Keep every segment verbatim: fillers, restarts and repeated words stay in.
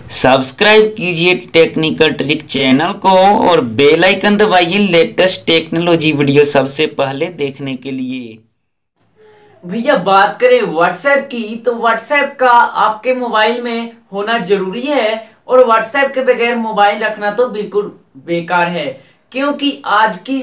Subscribe कीजिए technical trick channel को और बेल आइकन दबाइए लेटेस्ट टेक्नोलॉजी वीडियो सबसे पहले देखने के लिए। भैया बात करें व्हाट्सएप की तो व्हाट्सएप का आपके मोबाइल में होना जरूरी है और व्हाट्सएप के बगैर मोबाइल रखना तो बिल्कुल बेकार है, क्योंकि आज की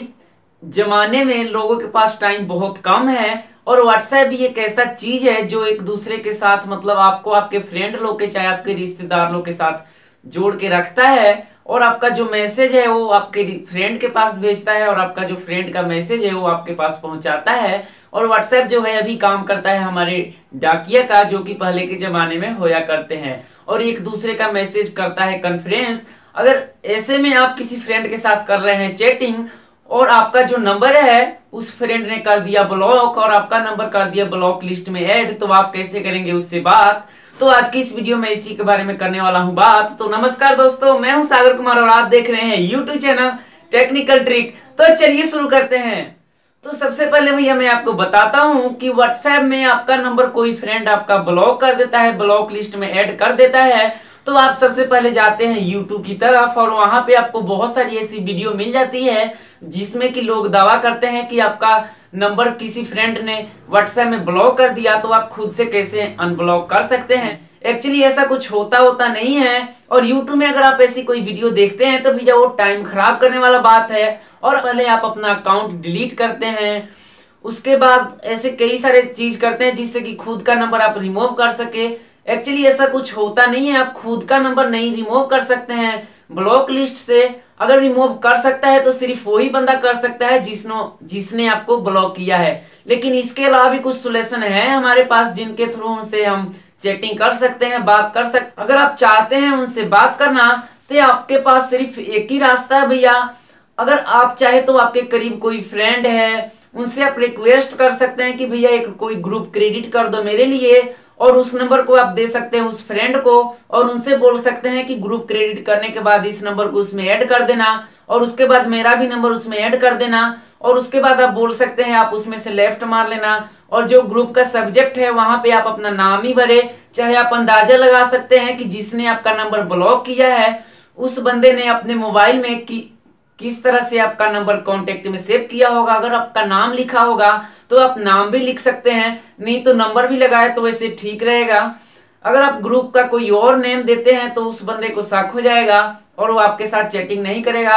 जमाने में लोगों के पास टाइम बहुत कम है और व्हाट्सएप भी एक ऐसा चीज है जो एक दूसरे के साथ मतलब आपको आपके फ्रेंड लोग के चाहे आपके रिश्तेदार लोग के साथ जोड़ के रखता है और आपका जो मैसेज है वो आपके फ्रेंड के पास भेजता है और आपका जो फ्रेंड का मैसेज है वो आपके पास पहुंचाता है। और व्हाट्सएप जो है अभी काम करता है हमारे डाकिया का, जो कि पहले के जमाने में होया करते हैं, और एक दूसरे का मैसेज करता है कॉन्फ्रेंस। अगर ऐसे में आप किसी फ्रेंड के साथ कर रहे हैं चैटिंग और आपका जो नंबर है उस फ्रेंड ने कर दिया ब्लॉक और आपका नंबर कर दिया ब्लॉक लिस्ट में ऐड, तो आप कैसे करेंगे उससे बात। तो आज की इस वीडियो में इसी के बारे में करने वाला हूं बात। तो नमस्कार दोस्तों, मैं हूं सागर कुमार और आप देख रहे हैं यूट्यूब चैनल टेक्निकल ट्रिक। तो चलिए शुरू करते हैं। तो सबसे पहले भैया मैं आपको बताता हूं कि व्हाट्सएप में आपका नंबर कोई फ्रेंड आपका ब्लॉक कर देता है, ब्लॉक लिस्ट में ऐड कर देता है, तो आप सबसे पहले जाते हैं यूट्यूब की तरफ और वहां पे आपको बहुत सारी ऐसी वीडियो मिल जाती है जिसमें कि लोग दावा करते हैं कि आपका नंबर किसी फ्रेंड ने व्हाट्सएप में ब्लॉक कर दिया, तो आप खुद से कैसे अनब्लॉक कर सकते हैं। एक्चुअली ऐसा कुछ होता होता नहीं है और यूट्यूब में अगर आप ऐसी कोई वीडियो देखते हैं तो भैया वो टाइम खराब करने वाला बात है और पहले आप अपना अकाउंट डिलीट करते हैं, उसके बाद ऐसे कई सारे चीज करते हैं जिससे कि खुद का नंबर आप रिमूव कर सके। एक्चुअली ऐसा कुछ होता नहीं है, आप खुद का नंबर नहीं रिमूव कर सकते हैं ब्लॉक लिस्ट से। अगर रिमूव कर सकता है तो सिर्फ वही बंदा कर सकता है जिसने जिसने आपको ब्लॉक किया है, लेकिन इसके अलावा भी कुछ सोल्यूशन है हमारे पास जिनके थ्रू उनसे हम चैटिंग कर सकते हैं, बात कर सकते। अगर आप चाहते हैं उनसे बात करना तो आपके पास सिर्फ एक ही रास्ता है भैया। अगर आप चाहे तो आपके करीब कोई फ्रेंड है उनसे आप रिक्वेस्ट कर सकते हैं कि भैया एक कोई ग्रुप क्रेडिट कर दो मेरे लिए, और उस नंबर को आप दे सकते हैं उस फ्रेंड को और उनसे बोल सकते हैं कि ग्रुप क्रेडिट करने के बाद इस नंबर को उसमें ऐड कर देना और उसके बाद मेरा भी नंबर उसमें ऐड कर देना, और उसके बाद आप बोल सकते हैं आप उसमें से लेफ्ट मार लेना और जो ग्रुप का सब्जेक्ट है वहां पे आप अपना नाम ही भरे। चाहे आप अंदाजा लगा सकते हैं कि जिसने आपका नंबर ब्लॉक किया है उस बंदे ने अपने मोबाइल में कि किस तरह से आपका नंबर कांटेक्ट में सेव किया होगा। अगर आपका नाम लिखा होगा तो आप नाम भी लिख सकते हैं, नहीं तो नंबर भी लगाए तो वैसे ठीक रहेगा। अगर आप ग्रुप का कोई और नेम देते हैं तो उस बंदे को शक हो जाएगा और वो आपके साथ चैटिंग नहीं करेगा।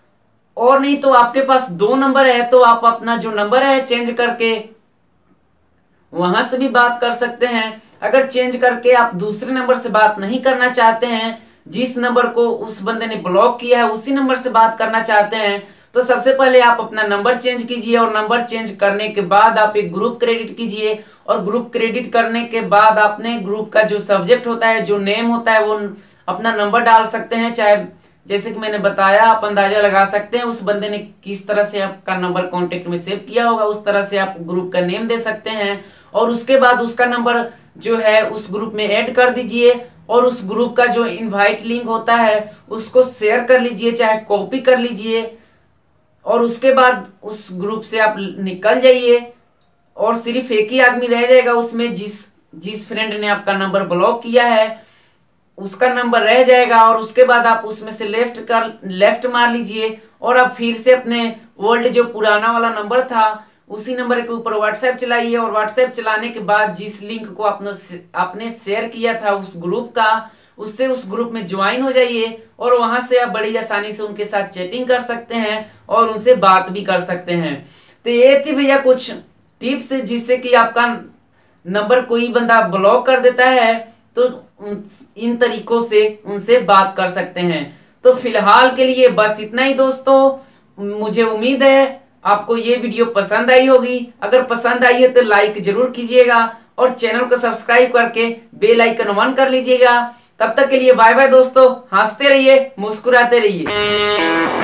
और नहीं तो आपके पास दो नंबर है तो आप अपना जो नंबर है चेंज करके वहां से भी बात कर सकते हैं। अगर चेंज करके आप दूसरे नंबर से बात नहीं करना चाहते हैं, जिस नंबर को उस बंदे ने ब्लॉक किया है उसी नंबर से बात करना चाहते हैं, तो सबसे पहले आप अपना नंबर चेंज कीजिए और नंबर चेंज करने के बाद आप एक ग्रुप क्रेडिट कीजिए और ग्रुप क्रेडिट करने के बाद आपने ग्रुप का जो सब्जेक्ट होता है, जो नेम होता है, वो अपना नंबर डाल सकते हैं। चाहे जैसे कि मैंने बताया आप अंदाजा लगा सकते हैं उस बंदे ने किस तरह से आपका नंबर कॉन्टेक्ट में सेव किया होगा, उस तरह से आप ग्रुप का नेम दे सकते हैं और उसके बाद उसका नंबर जो है उस ग्रुप में ऐड कर दीजिए और उस ग्रुप का जो इनवाइट लिंक होता है उसको शेयर कर लीजिए, चाहे कॉपी कर लीजिए, और उसके बाद उस ग्रुप से आप निकल जाइए और सिर्फ एक ही आदमी रह जाएगा उसमें, जिस जिस फ्रेंड ने आपका नंबर ब्लॉक किया है उसका नंबर रह जाएगा। और उसके बाद आप उसमें से लेफ्ट कर लेफ्ट मार लीजिए और आप फिर से अपने ओल्ड जो पुराना वाला नंबर था उसी नंबर के ऊपर व्हाट्सएप चलाइए और व्हाट्सएप चलाने के बाद जिस लिंक को आपने आपने शेयर किया था उस ग्रुप का, उससे उस ग्रुप में ज्वाइन हो जाइए और वहां से आप बड़ी आसानी से उनके साथ चैटिंग कर सकते हैं और उनसे बात भी कर सकते हैं। तो ये थी भैया कुछ टिप्स जिससे कि आपका नंबर कोई बंदा ब्लॉक कर देता है तो इन तरीकों से उनसे बात कर सकते हैं। तो फिलहाल के लिए बस इतना ही दोस्तों, मुझे उम्मीद है आपको ये वीडियो पसंद आई होगी। अगर पसंद आई है तो लाइक जरूर कीजिएगा और चैनल को सब्सक्राइब करके बेल आइकन ऑन कर लीजिएगा। तब तक के लिए बाय बाय दोस्तों, हंसते रहिए, मुस्कुराते रहिए।